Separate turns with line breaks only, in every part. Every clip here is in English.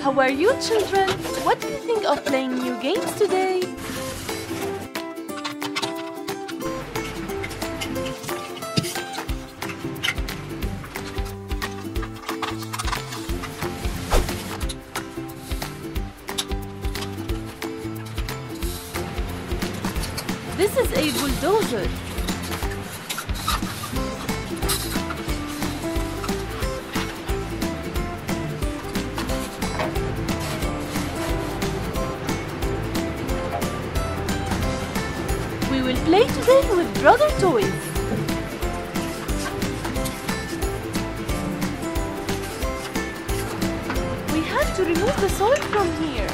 How are you, children? What do you think of playing new games today? This is a bulldozer. We will play today with Bruder toys. We have to remove the soil from here.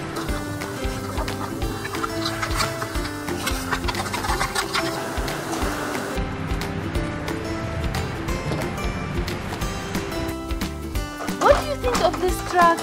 What do you think of this truck?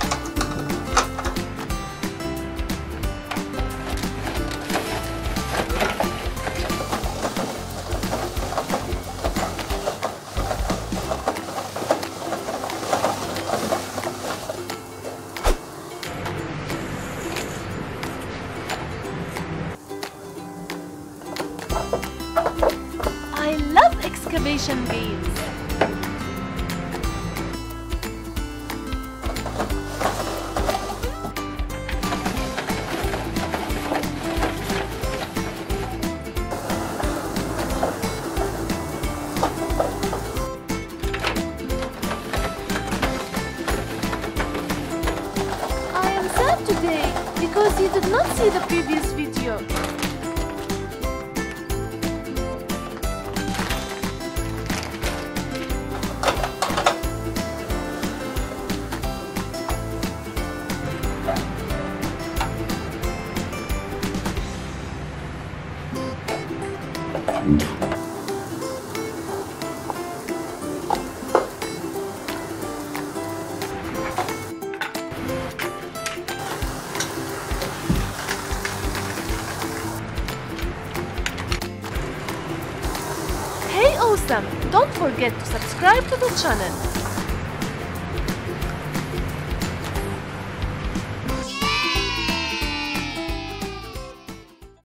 I love excavation games. I am sad today because you did not see the previous video. Hey awesome! Don't forget to subscribe to the channel.